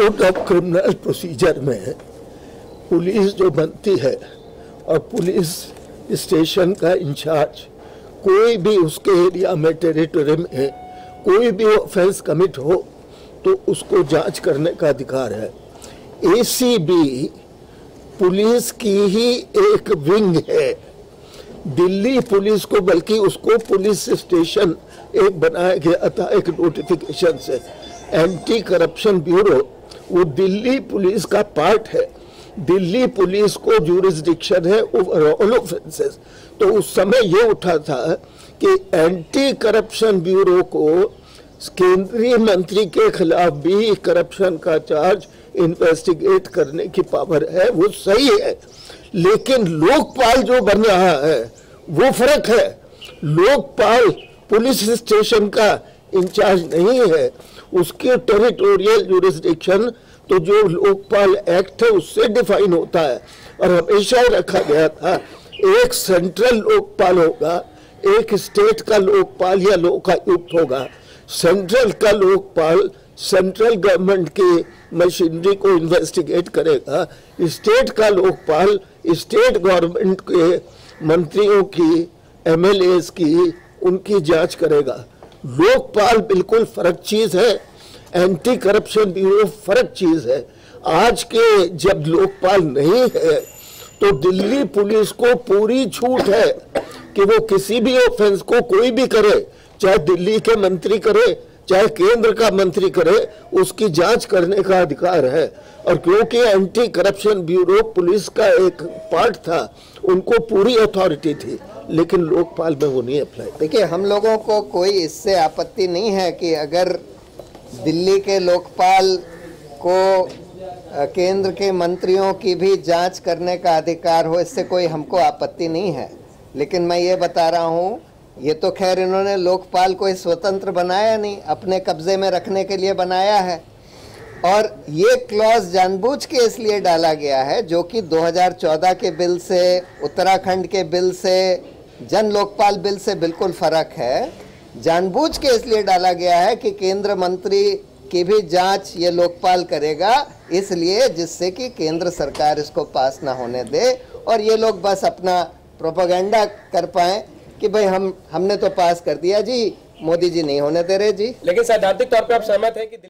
Code of criminal procedure में police जो बनती है और पुलिस स्टेशन का इंचार्ज कोई भी उसके एरिया में टेरिटरी में कोई भी ऑफेंस कमिट हो तो उसको जांच करने का अधिकार है। एसीबी पुलिस की ही एक विंग है। दिल्ली पुलिस को बल्कि उसको पुलिस स्टेशन एक बनाया गया था एक नोटिफिकेशन से। एंटी करप्शन ब्यूरो वो दिल्ली पुलिस का पार्ट है। दिल्ली पुलिस को ज्यूरिसडिक्शन है ओवर ऑल ऑफेंसेस। तो उस समय ये उठा था कि एंटी करप्शन ब्यूरो को केंद्रीय मंत्री के खिलाफ भी करप्शन का चार्ज इन्वेस्टिगेट करने की पावर है, वो सही है। लेकिन लोकपाल जो बन रहा है वो फर्क है। लोकपाल पुलिस स्टेशन का इंचार्ज नहीं है, उसके टेरिटोरियल ज्यूरिसडिक्शन तो जो लोकपाल एक्ट है उससे डिफाइन होता है। और हमेशा रखा गया था एक सेंट्रल लोकपाल होगा, एक स्टेट का लोकपाल या लोकायुक्त होगा। सेंट्रल का लोकपाल सेंट्रल गवर्नमेंट की मशीनरी को इन्वेस्टिगेट करेगा, स्टेट का लोकपाल स्टेट गवर्नमेंट के मंत्रियों की, एमएलएस की, उनकी जांच करेगा। लोकपाल बिल्कुल फर्क चीज है, एंटी करप्शन ब्यूरो फर्क चीज है। आज के जब लोकपाल नहीं है तो दिल्ली पुलिस को पूरी छूट है कि वो किसी भी ऑफेंस को कोई भी करे, चाहे दिल्ली के मंत्री करे चाहे केंद्र का मंत्री करे, उसकी जांच करने का अधिकार है। और क्योंकि एंटी करप्शन ब्यूरो पुलिस का एक पार्ट था, उनको पूरी अथॉरिटी थी, लेकिन लोकपाल में वो नहीं अप्लाई। देखिए, हम लोगों को कोई इससे आपत्ति नहीं है कि अगर दिल्ली के लोकपाल को केंद्र के मंत्रियों की भी जांच करने का अधिकार हो, इससे कोई हमको आपत्ति नहीं है। लेकिन मैं ये बता रहा हूँ, ये तो खैर इन्होंने लोकपाल को स्वतंत्र बनाया नहीं, अपने कब्जे में रखने के लिए बनाया है। और ये क्लॉज जानबूझ के इसलिए डाला गया है, जो कि 2014 के बिल से, उत्तराखंड के बिल से, जन लोकपाल बिल से बिल्कुल फर्क है। जानबूझ के इसलिए डाला गया है कि केंद्र मंत्री की भी जांच ये लोकपाल करेगा, इसलिए जिससे कि केंद्र सरकार इसको पास ना होने दे और ये लोग बस अपना प्रोपेगेंडा कर पाएं कि भाई हमने तो पास कर दिया जी, मोदी जी नहीं होने दे रहे जी। लेकिन सैद्धांतिक तौर पे आप सहमत हैं कि